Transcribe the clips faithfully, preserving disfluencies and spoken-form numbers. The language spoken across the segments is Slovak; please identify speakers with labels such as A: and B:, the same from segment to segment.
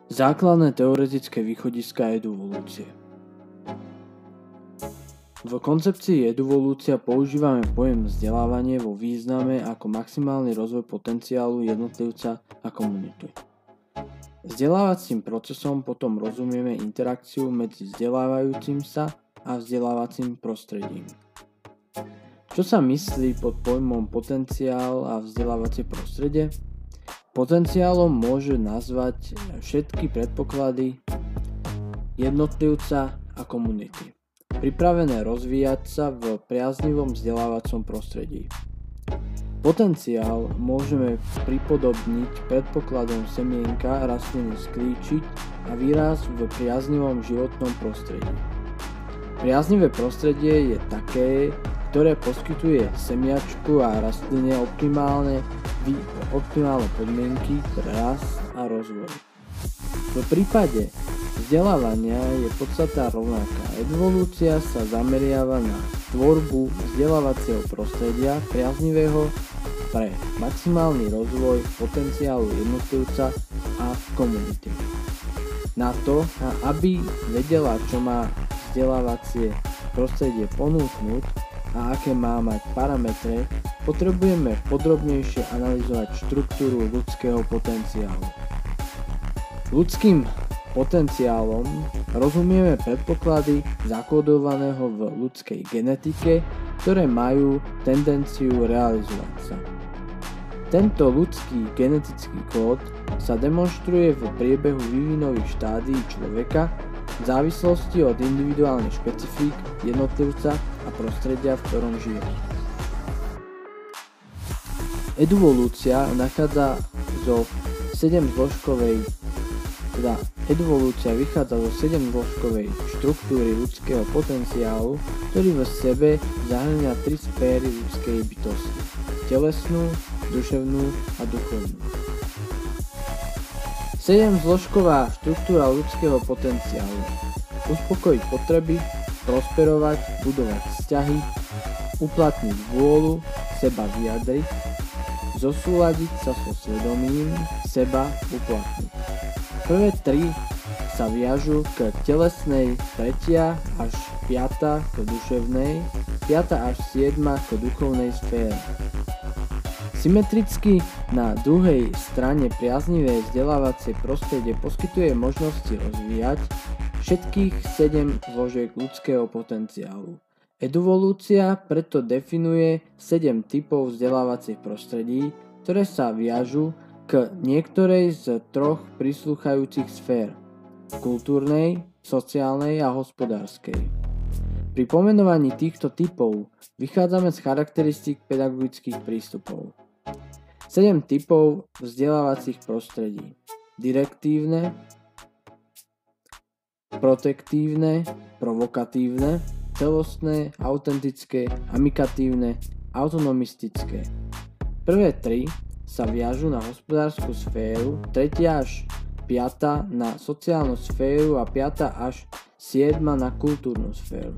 A: Základné teoretické východiská eduvolúcie. V koncepcii eduvolúcia používame pojem vzdelávanie vo význame ako maximálny rozvoj potenciálu jednotlivca a komunity. Vzdelávacím procesom potom rozumieme interakciu medzi vzdelávajúcim sa a vzdelávacím prostredím. Čo sa myslí pod pojmom potenciál a vzdelávacie prostredie? Potenciálom môže nazvať všetky predpoklady jednotlivca a komunity, pripravené rozvíjať sa v priaznivom vzdelávacom prostredí. Potenciál môžeme pripodobniť predpokladom semienka rastliny sklíčiť a výraz v priaznivom životnom prostredí. Priaznivé prostredie je také, ktoré poskytuje semiačku a rastline optimálne, optimálne podmienky pre rast a rozvoj. V prípade vzdelávania je podstata rovnaká. Evolúcia sa zameriava na tvorbu vzdelávacieho prostredia priaznivého pre maximálny rozvoj potenciálu jednotlivca a komunity. Na to, aby vedela, čo má vzdelávacie prostredie ponúknuť a aké má mať parametre, potrebujeme podrobnejšie analyzovať štruktúru ľudského potenciálu. Ľudským potenciálom rozumieme predpoklady zakódovaného v ľudskej genetike, ktoré majú tendenciu realizovať sa. Tento ľudský genetický kód sa demonstruje v priebehu vývinových štádií človeka v závislosti od individuálnych špecifík jednotlivca a prostredia, v ktorom žije. Eduvolúcia nachádza zo sedemzložkovej teda eduvolúcia vychádza zo sedemzložkovej štruktúry ľudského potenciálu, ktorý v sebe zahŕňa tri sféry ľudskej bytosti: telesnú, duševnú a duchovnú. Sedemzložková štruktúra ľudského potenciálu: uspokojiť potreby, prosperovať, budovať vzťahy, uplatniť vôľu, seba vyjadriť, zosúladiť sa so svedomím, seba uplatniť. Prvé tri sa viažu k telesnej, tretia až piata k duševnej, piata až siedma k duchovnej sfére. Symetricky na druhej strane priaznivé vzdelávacie prostredie poskytuje možnosti rozvíjať všetkých sedem zložiek ľudského potenciálu. Eduvolúcia preto definuje sedem typov vzdelávacích prostredí, ktoré sa viažu k niektorej z troch prislúchajúcich sfér: kultúrnej, sociálnej a hospodárskej. Pri pomenovaní týchto typov vychádzame z charakteristík pedagogických prístupov. sedem typov vzdelávacích prostredí: direktívne, protektívne, provokatívne, celostné, autentické, amikatívne, autonomistické. Prvé tri sa viažu na hospodársku sféru, tretia až piata na sociálnu sféru a piata až siedma na kultúrnu sféru.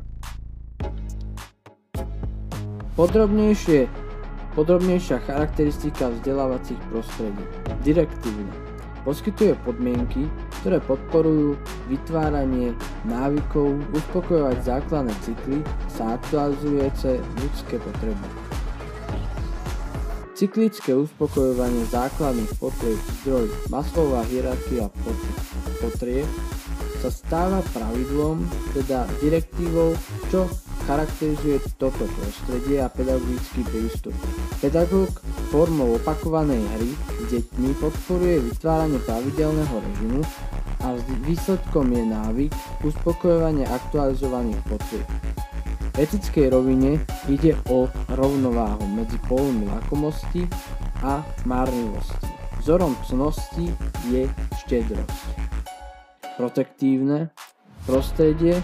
A: Podrobnejšie, podrobnejšia charakteristika vzdelávacích prostredí. Direktívne. Poskytuje podmienky, ktoré podporujú vytváranie návykov, uspokojovať základné cykly sa aktualizujúce ľudské potreby. Cyklické uspokojovanie základných potrieb, zdroj, Maslowova hierarchia potrieb sa stáva pravidlom, teda direktívou, čo charakterizuje toto prostredie a pedagogický prístup. Pedagóg formou opakovanej hry s deťmi podporuje vytváranie pravidelného režimu a výsledkom je návyk uspokojovania aktualizovaných potrieb. V etickej rovine ide o rovnováhu medzi pólmi lakomosti a márnivosti. Vzorom cnosti je štedrosť. Protektívne prostredie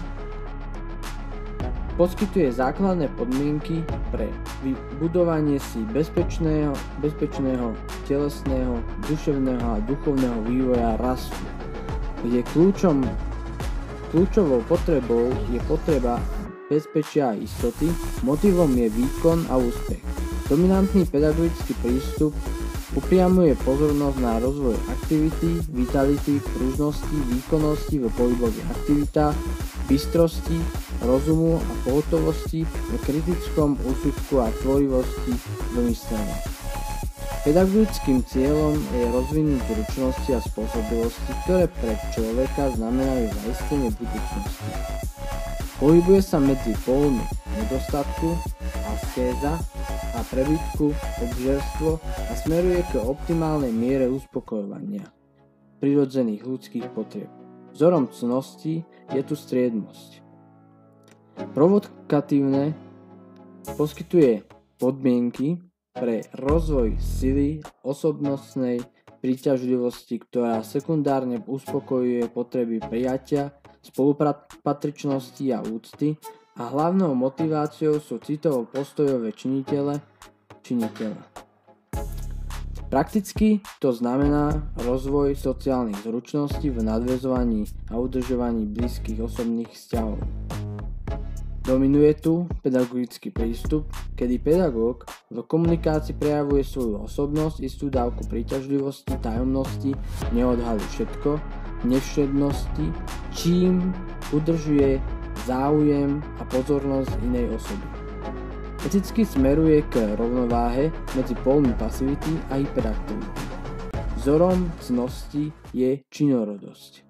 A: poskytuje základné podmienky pre vybudovanie si bezpečného, bezpečného telesného, duševného a duchovného vývoja rastu, kde kľúčom, kľúčovou potrebou je potreba bezpečia a istoty, motivom je výkon a úspech. Dominantný pedagogický prístup Upriamuje pozornosť na rozvoj aktivity, vitality, pružnosti, výkonnosti v pohybových aktivitách, bystrosti, rozumu a pohotovosti, v kritickom úsudku a tvorivosti v myslení. Pedagogickým cieľom je rozvinúť zručnosti a spôsobilosti, ktoré pre človeka znamenajú zaistenie budúcnosti. Pohybuje sa medzi pólmi nedostatku, askéza a prebytku, obžerstvo a smeruje k optimálnej miere uspokojovania prirodzených ľudských potrieb. Vzorom cnosti je tu striednosť. Provokatívne poskytuje podmienky pre rozvoj sily osobnostnej príťažlivosti, ktorá sekundárne uspokojuje potreby prijatia, spolupatričnosti a úcty a hlavnou motiváciou sú citovo postojové činitele, činitele. Prakticky to znamená rozvoj sociálnych zručností v nadväzovaní a udržovaní blízkych osobných vzťahov. Dominuje tu pedagogický prístup, kedy pedagóg v komunikácii prejavuje svoju osobnosť, istú dávku príťažlivosti, tajomnosti, neodhalí všetko, nevšednosti, čím udržuje záujem a pozornosť inej osoby. Eticky smeruje k rovnováhe medzi pólmi pasivity a hyperaktivity. Vzorom cnosti je činorodosť.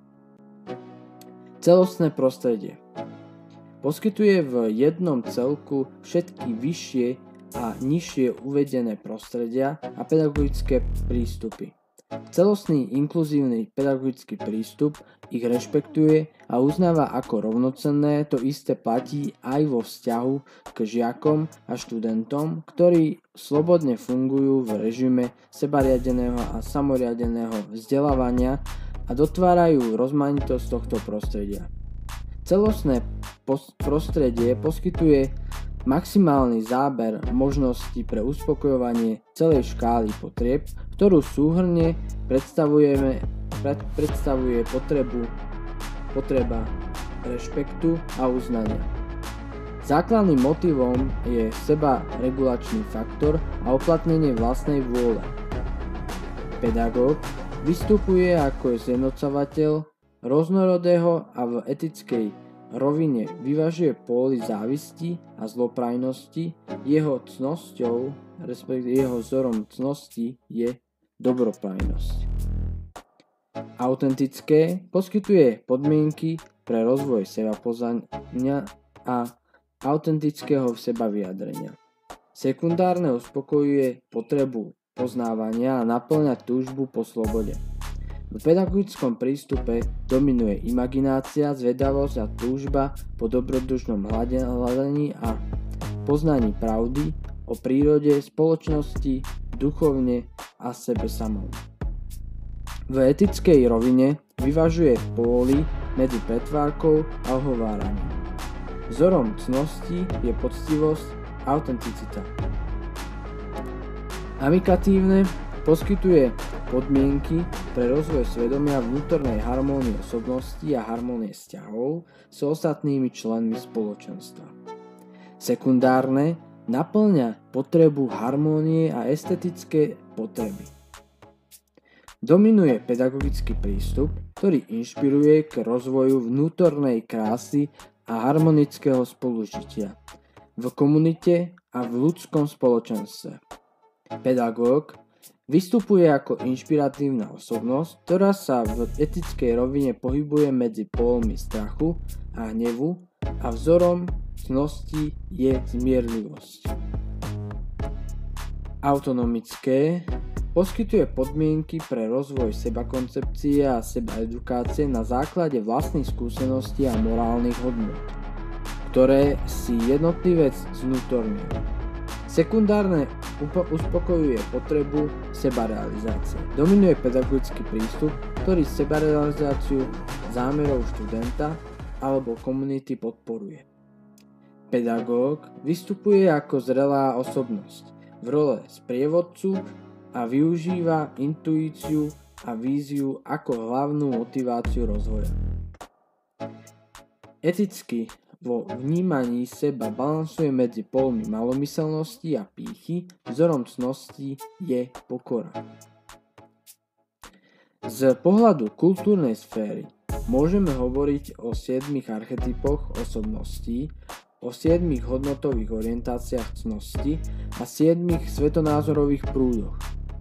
A: Celostné prostredie poskytuje v jednom celku všetky vyššie a nižšie uvedené prostredia a pedagogické prístupy. Celostný inkluzívny pedagogický prístup ich rešpektuje a uznáva ako rovnocenné, to isté platí aj vo vzťahu k žiakom a študentom, ktorí slobodne fungujú v režime sebariadeného a samoriadeného vzdelávania a dotvárajú rozmanitosť tohto prostredia. Celostné prostredie poskytuje maximálny záber možností pre uspokojovanie celej škály potrieb, ktorú súhrne predstavujeme, pred, predstavuje potrebu, potreba rešpektu a uznania. Základným motivom je sebaregulačný faktor a uplatnenie vlastnej vôle. Pedagóg vystupuje ako zjednocovateľ rôznorodého a v etickej rovine vyvažuje póly závisti a zloprajnosti, jeho cnosťou, respektíve jeho vzorom cnosti je dobroprajnosť. Autentické poskytuje podmienky pre rozvoj sebapoznania a autentického sebavyjadrenia. Sekundárne uspokojuje potrebu poznávania a naplňa túžbu po slobode. V pedagogickom prístupe dominuje imaginácia, zvedavosť a túžba po dobrodružnom hľadaní a poznaní pravdy o prírode, spoločnosti, duchovne a sebe samom. V etickej rovine vyvažuje póly medzi pretvárkou a ohováraním. Vzorom cnosti je poctivosť a autenticita. Amikatívne poskytuje podmienky pre rozvoj svedomia, vnútornej harmónie osobnosti a harmónie vzťahov s ostatnými členmi spoločenstva. Sekundárne naplňa potrebu harmónie a estetické potreby. Dominuje pedagogický prístup, ktorý inšpiruje k rozvoju vnútornej krásy a harmonického spolužitia v komunite a v ľudskom spoločenstve. Pedagóg vystupuje ako inšpiratívna osobnosť, ktorá sa v etickej rovine pohybuje medzi pólmi strachu a hnevu a vzorom cnosti je zmierlivosť. Autonomické poskytuje podmienky pre rozvoj sebakoncepcie a sebaedukácie na základe vlastných skúseností a morálnych hodnôt, ktoré si jednotlivec zvnútorňuje. Sekundárne uspokojuje potrebu sebarealizácie. Dominuje pedagogický prístup, ktorý sebarealizáciu zámerov študenta alebo komunity podporuje. Pedagóg vystupuje ako zrelá osobnosť v role sprievodcu a využíva intuíciu a víziu ako hlavnú motiváciu rozvoja. Eticky vo vnímaní seba balansuje medzi polmi malomyselnosti a pýchy, vzorom cnosti je pokora. Z pohľadu kultúrnej sféry môžeme hovoriť o siedmich archetypoch osobností, o siedmich hodnotových orientáciách cnosti a siedmich svetonázorových prúdoch.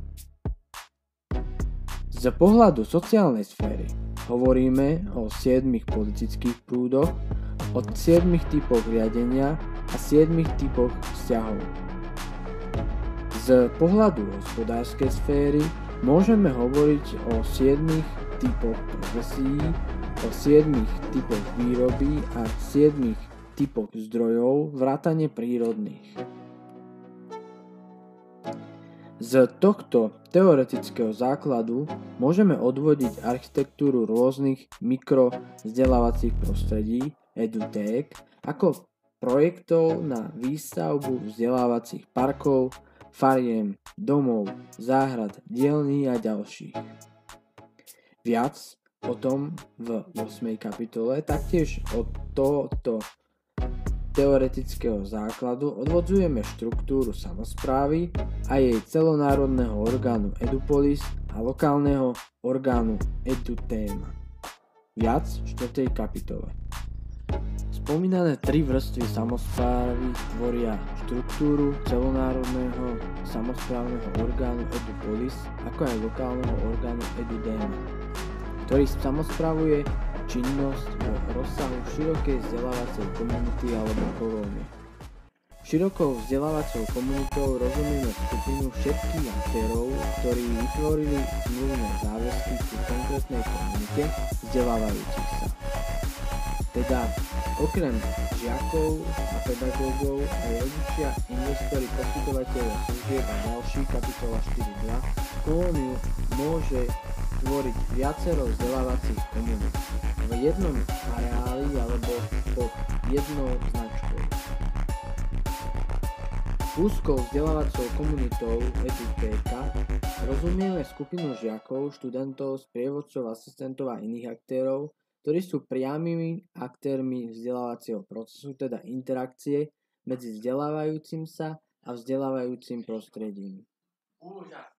A: Z pohľadu sociálnej sféry hovoríme o siedmich politických prúdoch, o siedmich typoch riadenia a siedmich typoch vzťahov. Z pohľadu hospodárskej sféry môžeme hovoriť o siedmich typoch profesií, o siedmich typoch výroby a siedmich typoch zdrojov vrátane prírodných. Z tohto teoretického základu môžeme odvodiť architektúru rôznych mikrovzdelávacích prostredí, eduték, ako projektov na výstavbu vzdelávacích parkov, fariem, domov, záhrad, dielní a ďalších. Viac o tom v ôsmej kapitole, taktiež od tohoto teoretického základu odvodzujeme štruktúru samosprávy a jej celonárodného orgánu Edupolis a lokálneho orgánu Edutéma. Viac v štvrtej kapitole. Spomínané tri vrstvy samosprávy tvoria štruktúru celonárodného samosprávneho orgánu Edupolis, ako aj lokálneho orgánu Edudéma, ktorý samosprávuje činnosť v rozsahu širokej vzdelávacej komunity alebo kolónie. Širokou vzdelávacou komunitou rozumieme skupinu všetkých aktérov, ktorí vytvorili zmluvné záväzky ku konkrétnej komunite vzdelávajúcich sa. Teda okrem žiakov a pedagógov aj rodičia, investori, poskytovateľia služieb a ďalší, kapitola štyri bodka dva, kolóniu môže tvoriť viacero vzdelávacích komunít v jednom areáli alebo pod jednou značkou. Úzkou vzdelávacou komunitou edutéka rozumieme skupinu žiakov, študentov, sprievodcov, asistentov a iných aktérov, ktorí sú priamymi aktérmi vzdelávacieho procesu, teda interakcie medzi vzdelávajúcim sa a vzdelávajúcim prostredím. Úžasné.